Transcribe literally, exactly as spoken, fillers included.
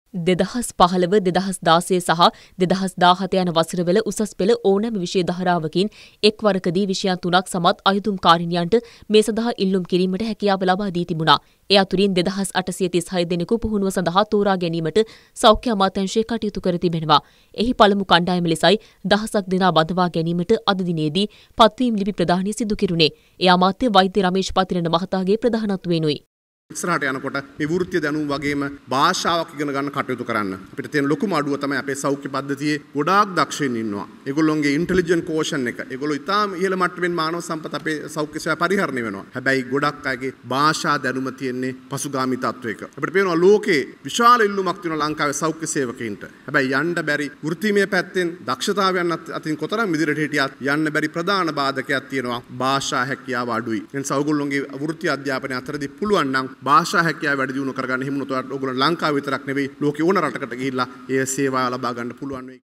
දෙදහස් පහළව දෙදහස් දාසය සහ දෙදහස් දාහත යන වසරවල උසස් පෙළ ඕනෑම විෂය ධාරාවකින් එක් වරකදී විෂයන් තුනක් සමත් අයුතුම්කාරිනියන්ට මේ සඳහා ඉල්ලුම් කිරීමට හැකියාව ලබා දී තිබුණා. ඒ අතුරින් දෙදහස් අටසිය තිස්හය දෙනෙකු පුහුණුව සඳහා තෝරා ගැනීමට සෞඛ්‍ය අමාත්‍යාංශය කටයුතු කර තිබෙනවා. එහි පළමු කණ්ඩායම ලෙසයි දහසක් දෙනා බඳවා ගැනීමට අද දිනේදී පත්වීම් ලිපි ප්‍රදානය සිදු කෙරුණේ. ඒ අමාත්‍ය වෛද්‍ය රමේෂ් පතිරණ මහතාගේ ප්‍රධානත්වයෙනුයි. ඉස්සරහට යනකොට මේ වෘත්තීය දැනුම වගේම භාෂාවක් ඉගෙන ගන්න කටයුතු කරන්න. අපිට තියෙන ලොකුම අඩුව තමයි අපේ සෞඛ්‍ය පද්ධතියේ ගොඩාක් දක්ෂයින් ඉන්නවා. ඒගොල්ලොන්ගේ ඉන්ටෙලිජන්ට් කෝෂන් එක. ඒගොල්ලෝ ඉතාම ඉහළ මට්ටමින් මානව සම්පත අපේ සෞඛ්‍ය සේවා පරිහරණය වෙනවා. හැබැයි ගොඩක් අයගේ භාෂා දැනුම තියෙන්නේ පසුගාමී තත්වයක. අපිට පේනවා ලෝකේ විශාල ඉල්ලුමක් තියෙනවා ලංකාවේ සෞඛ්‍ය සේවකයින්ට. හැබැයි යන්න බැරි වෘත්තීය පැත්තෙන් දක්ෂතාවයන් අතින් කොතරම් ඉදිරියට හිටියත් යන්න බැරි ප්‍රධාන බාධකයක් තියෙනවා භාෂා හැකියාව අඩුයි. එනිසා ඕගොල්ලොන්ගේ වෘත්තීය අධ්‍යාපනය අතරදී පුළුවන් නම් භාෂා හැකියාව වැඩි දියුණු කරගන්න හිමුණු තවත් ඕගොල්ලෝ ලංකාව විතරක් නෙවෙයි ලෝකේ ඕන රටකට ගිහිල්ලා ඒ සේවාව ලබා ගන්න පුළුවන් වෙයි.